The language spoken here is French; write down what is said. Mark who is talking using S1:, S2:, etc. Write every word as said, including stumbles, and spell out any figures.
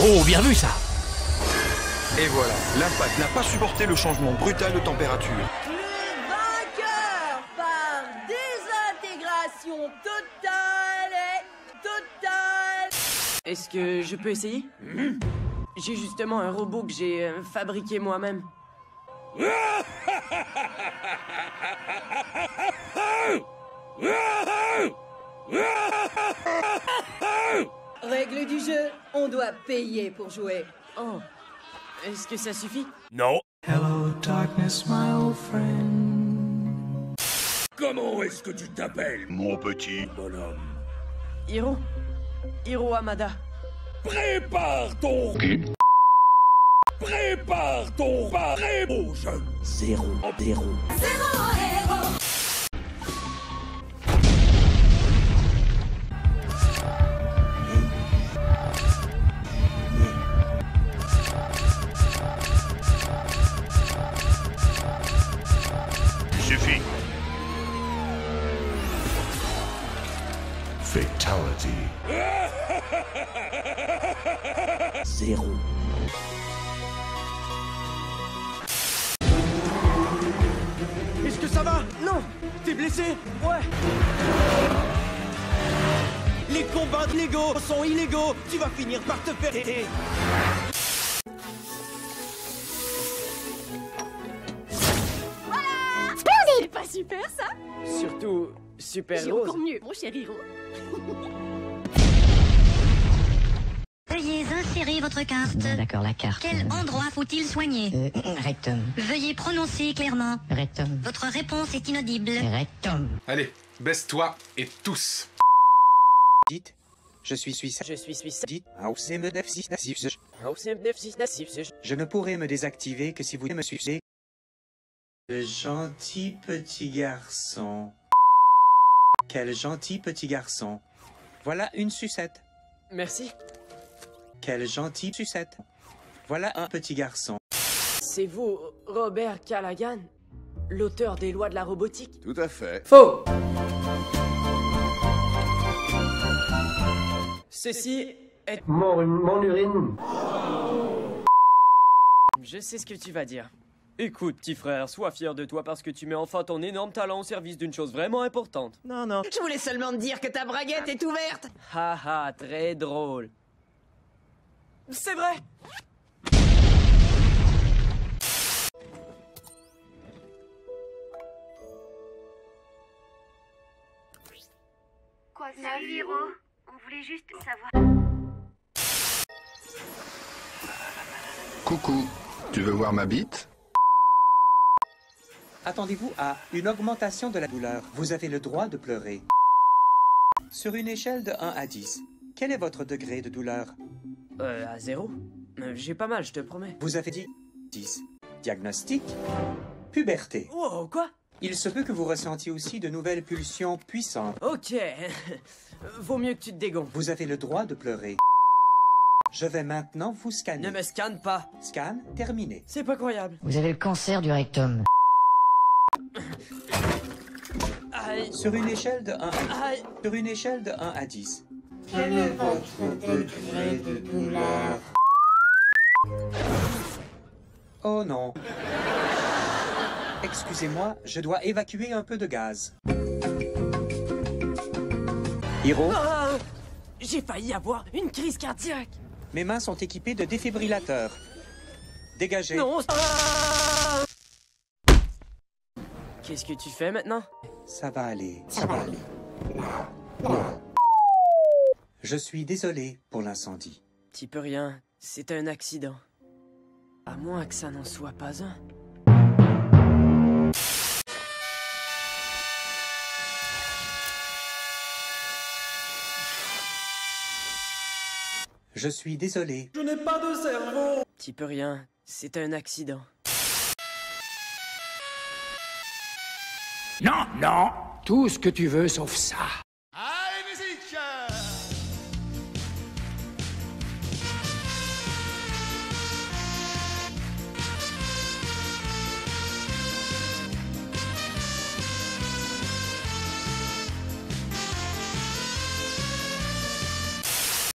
S1: Oh, bien vu ça.
S2: Et voilà, l'impact n'a pas supporté le changement brutal de température.
S3: Le vainqueur par désintégration totale et totale.
S4: Est-ce que je peux essayer? J'ai justement un robot que j'ai euh, fabriqué moi-même.
S3: Règle du jeu, on doit payer pour jouer.
S4: Oh, est-ce que ça suffit?
S1: Non.
S5: Hello, darkness, my old friend.
S1: Comment est-ce que tu t'appelles, mon petit bonhomme?
S4: Hiro? Hiro Hamada.
S1: Prépare ton... Prépare ton barré, mon jeune. Zéro, zéro. Suffit.
S5: Fatality.
S1: Zéro.
S4: Est-ce que ça va? Non. T'es blessé? Ouais.
S6: Les combats légaux sont illégaux. Tu vas finir par te faire...
S7: C'est pas super ça?
S4: Surtout, super
S7: J'ai
S4: rose.
S7: encore mieux, mon cher Hiro.
S8: Veuillez insérer votre carte.
S9: D'accord, la carte.
S8: Quel endroit faut-il soigner?
S9: Euh, rectum.
S8: Veuillez prononcer clairement.
S9: Rectum.
S8: Votre réponse est inaudible.
S9: Rectum.
S10: Allez, baisse-toi et tous.
S6: Dites, je suis suisse.
S4: Je suis suisse.
S6: Dites, je ne pourrai me désactiver que si vous me suivez. Le gentil petit garçon. Quel gentil petit garçon. Voilà une sucette.
S4: Merci.
S6: Quel gentil sucette. Voilà un petit garçon.
S4: C'est vous, Robert Callaghan, l'auteur des lois de la robotique?
S2: Tout à fait.
S4: Faux. Ceci est...
S11: Mon, mon urine.
S4: Je sais ce que tu vas dire. Écoute, petit frère, sois fier de toi parce que tu mets enfin ton énorme talent au service d'une chose vraiment importante.
S6: Non, non.
S3: Je voulais seulement te dire que ta braguette est ouverte.
S4: Haha, très drôle. C'est vrai.
S8: Quoi ça, Hiro? On voulait juste savoir.
S10: Coucou, tu veux voir ma bite?
S6: Attendez-vous à une augmentation de la douleur. Vous avez le droit de pleurer. Sur une échelle de un à dix, quel est votre degré de douleur?
S4: Euh, à zéro. Euh, J'ai pas mal, je te promets.
S6: Vous avez dit dix. Diagnostic, puberté.
S4: Wow, quoi?
S6: Il se peut que vous ressentiez aussi de nouvelles pulsions puissantes.
S4: Ok. Vaut mieux que tu te dégonfles.
S6: Vous avez le droit de pleurer. Je vais maintenant vous scanner.
S4: Ne me scanne pas.
S6: Scan terminé.
S4: C'est pas croyable.
S9: Vous avez le cancer du rectum.
S4: Aïe.
S6: Sur une échelle de un à
S4: Aïe.
S6: Sur une échelle de un à dix.
S9: Quel est votre degré de douleur?
S6: Oh non. Excusez-moi, je dois évacuer un peu de gaz. Hiro,
S4: Ah, j'ai failli avoir une crise cardiaque.
S6: mes mains sont équipées de défibrillateurs. Dégagez.
S4: Non. Ah. Qu'est-ce que tu fais maintenant?
S6: Ça va aller. Ça va aller. Je suis désolé pour l'incendie.
S4: Tu peux rien. C'est un accident. À moins que ça n'en soit pas un.
S6: Je suis désolé. Je n'ai pas de cerveau.
S4: Tu peux rien. C'est un accident.
S1: Non, non. Tout ce que tu veux sauf ça.